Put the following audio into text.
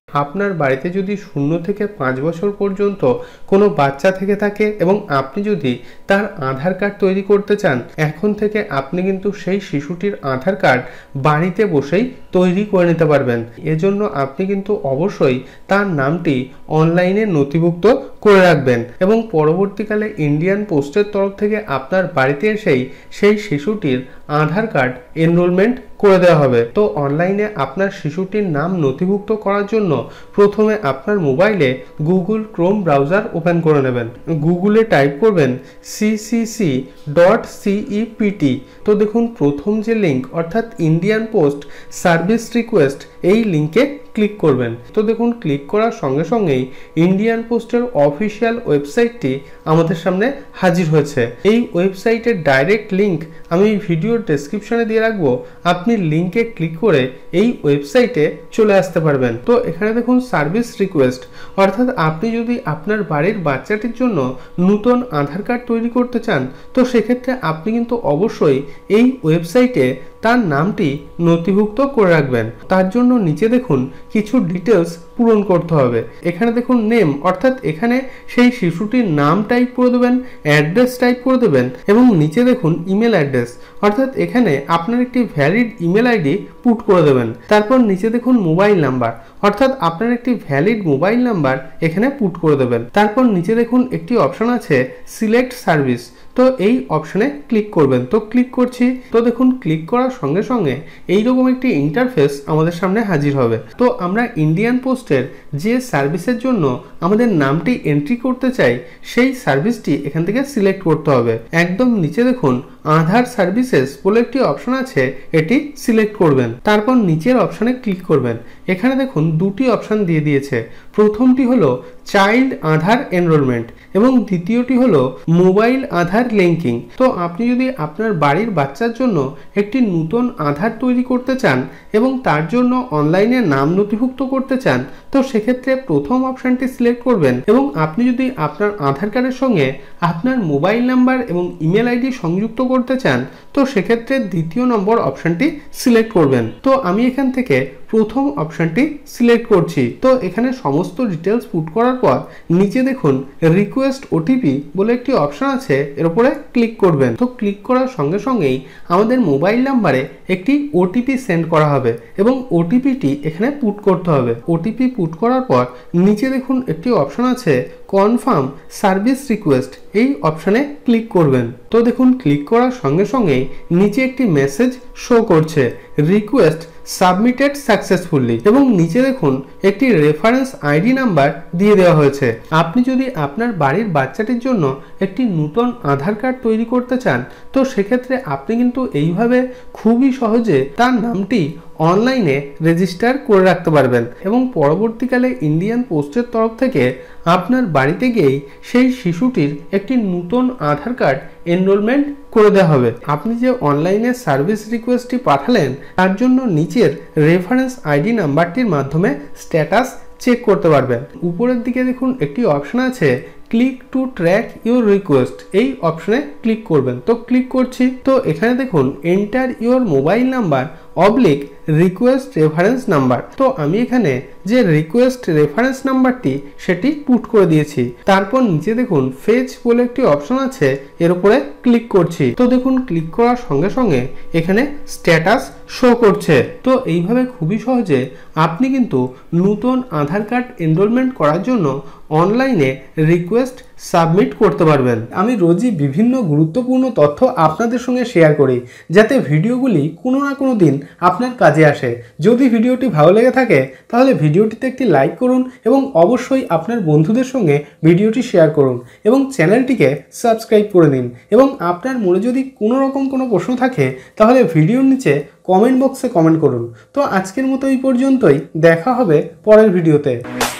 আপনার বাড়িতে যদি 0 থেকে 5 বছর পর্যন্ত কোনো বাচ্চা থেকে থাকে এবং আপনি যদি তার আধার কার্ড তৈরি করতে চান, এখন থেকে আপনি কিন্তু সেই শিশুটির আধার কার্ড বাড়িতে বসেই তৈরি করে নিতে পারবেন। এজন্য আপনি কিন্তু অবশ্যই তার নামটি অনলাইনে নথিভুক্ত করে রাখবেন এবং পরবর্তীকালে ইন্ডিয়ান পোস্টের তরফ থেকে আপনার বাড়িতে এসেই সেই শিশুটির আধার কার্ড এনরোলমেন্ট করে দেওয়া হবে। তো অনলাইনে আপনার শিশুটির নাম নথিভুক্ত করার জন্য প্রথমে আপনার মোবাইলে গুগল ক্রোম ব্রাউজার ওপেন করে নেবেন। গুগলে টাইপ করবেন ccc.cept। তো দেখুন প্রথম যে লিঙ্ক অর্থাৎ ইন্ডিয়ান পোস্ট সার্ভিস রিকোয়েস্ট, এই লিঙ্কে ক্লিক করবেন। তো দেখুন ক্লিক করার সঙ্গে সঙ্গেই ইন্ডিয়ান পোস্টের অফিসিয়াল ওয়েবসাইটটি আমাদের সামনে হাজির হয়েছে। এই ওয়েবসাইটের ডাইরেক্ট লিঙ্ক আমি ভিডিওর ডেসক্রিপশনে দিয়ে রাখবো, আপনি লিঙ্কে ক্লিক করে এই ওয়েবসাইটে চলে আসতে পারবেন। তো এখানে দেখুন সার্ভিস রিকোয়েস্ট, অর্থাৎ আপনি যদি আপনার বাড়ির বাচ্চাটির জন্য নতুন আধার কার্ড তৈরি করতে চান, তো সেক্ষেত্রে আপনি কিন্তু অবশ্যই এই ওয়েবসাইটে তার নামটি নথিভুক্ত করে রাখবেন। তার জন্য নিচে দেখুন কিছু ডিটেলস পূরণ করতে হবে। এখানে দেখুন নেম, অর্থাৎ এখানে সেই শিশুটির নাম টাইপ করে দেবেন, অ্যাড্রেস টাইপ করে দেবেন এবং নিচে দেখুন ইমেল অ্যাড্রেস, অর্থাৎ এখানে আপনার একটি ভ্যালিড ইমেল আইডি পুট করে দেবেন। তারপর নিচে দেখুন মোবাইল নাম্বার, অর্থাৎ আপনার একটি ভ্যালিড মোবাইল নাম্বার এখানে পুট করে দেবেন। তারপর নিচে দেখুন একটি অপশন আছে সিলেক্ট সার্ভিস, তো এই অপশনে ক্লিক করবেন। তো ক্লিক করছি। তো দেখুন ক্লিক করার সঙ্গে সঙ্গে এইরকম একটি ইন্টারফেস আমাদের সামনে হাজির হবে। তো আমরা ইন্ডিয়ান পোস্টের যে সার্ভিসের জন্য আমাদের নামটি এন্ট্রি করতে চাই, সেই সার্ভিসটি এখান থেকে সিলেক্ট করতে হবে। একদম নিচে দেখুন আধার সার্ভিসেস বলে একটি অপশন আছে, এটি সিলেক্ট করবেন। তারপর নিচের অপশনে ক্লিক করবেন। এখানে দেখুন দুটি অপশন দিয়ে দিয়েছে। প্রথমটি হলো চাইল্ড আধার এনরোলমেন্ট এবং দ্বিতীয়টি হলো মোবাইল আধার লিঙ্কিং। তো আপনি যদি আপনার বাড়ির বাচ্চার জন্য একটি নতুন আধার তৈরি করতে চান এবং তার জন্য অনলাইনে নাম নথিভুক্ত করতে চান, তো সেক্ষেত্রে প্রথম অপশনটি সিলেক্ট করবেন এবং আপনি যদি আপনার আধার কার্ডের সঙ্গে আপনার মোবাইল নাম্বার এবং ইমেল আইডি সংযুক্ত করতে চান, তো সেক্ষেত্রে দ্বিতীয় নম্বর অপশনটি সিলেক্ট করবেন। তো আমি এখান থেকে প্রথম অপশনটি সিলেক্ট করছি। তো এখানে সমস্ত ডিটেলস পুট করার পর নিচে দেখুন রিকোয়েস্ট ওটিপি বলে একটি অপশন আছে, এর উপরে ক্লিক করবেন। তো ক্লিক করার সঙ্গে সঙ্গেই আমাদের মোবাইল নাম্বারে একটি ওটিপি সেন্ড করা হবে এবং ওটিপিটি এখানে পুট করতে হবে। ওটিপি পুট করার পর নিচে দেখুন একটি অপশন আছে কনফার্ম সার্ভিস রিকোয়েস্ট, এই অপশনে ক্লিক করবেন। তো দেখুন ক্লিক করার সঙ্গে সঙ্গেই নিচে একটি মেসেজ শো করছে রিকোয়েস্ট সাবমিটেড সাকসেসফুলি এবং নিচে দেখুন একটি রেফারেন্স আইডি নাম্বার দিয়ে দেওয়া হয়েছে। আপনি যদি আপনার বাড়ির বাচ্চাটির জন্য একটি নতুন আধার কার্ড তৈরি করতে চান, তো সেক্ষেত্রে আপনি কিন্তু এইভাবে খুবই সহজে তার নামটি অনলাইনে রেজিস্টার করে রাখতে পারবেন এবং পরবর্তীকালে ইন্ডিয়ান পোস্টের তরফ থেকে আপনার বাড়িতে গিয়েই সেই শিশুটির একটি নতুন আধার কার্ড এনরোলমেন্ট করে দেওয়া হবে। আপনি যে অনলাইনে সার্ভিস রিকোয়েস্টটি পাঠালেন, তার জন্য নিচের রেফারেন্স আইডি নাম্বারটির মাধ্যমে স্ট্যাটাস চেক করতে পারবেন। উপরের দিকে দেখুন একটি অপশন আছে click to track your request, এই অপশনে ক্লিক করবেন। তো ক্লিক করছি। তো এখানে দেখুন enter your mobile number oblique request reference number. তো আমি এখানে যে রিকোয়েস্ট রেফারেন্স নাম্বারটি সেটি পুট করে দিয়েছি। তারপর নিচে দেখুন ফেচ বলে একটি অপশন আছে, এর উপরে ক্লিক করছি। তো দেখুন ক্লিক করার সঙ্গে সঙ্গে এখানে স্ট্যাটাস শো করছে। তো এইভাবে খুবই সহজে আপনি কিন্তু নতুন আধার কার্ড এনরোলমেন্ট করার জন্য অনলাইনে রিকোয়েস্ট সাবমিট করতে পারবেন। আমি রোজই বিভিন্ন গুরুত্বপূর্ণ তথ্য আপনাদের সঙ্গে শেয়ার করি, যাতে ভিডিওগুলি কোনো না কোনো দিন আপনার কাজে আসে। যদি ভিডিওটি ভালো লেগে থাকে তাহলে ভিডিওটিতে একটি লাইক করুন এবং অবশ্যই আপনার বন্ধুদের সঙ্গে ভিডিওটি শেয়ার করুন এবং চ্যানেলটিকে সাবস্ক্রাইব করে নিন। এবং আপনার মনে যদি কোনো রকম কোনো প্রশ্ন থাকে তাহলে ভিডিওর নিচে কমেন্ট বক্সে কমেন্ট করুন। তো আজকের মতো এই পর্যন্তই, দেখা হবে পরের ভিডিওতে।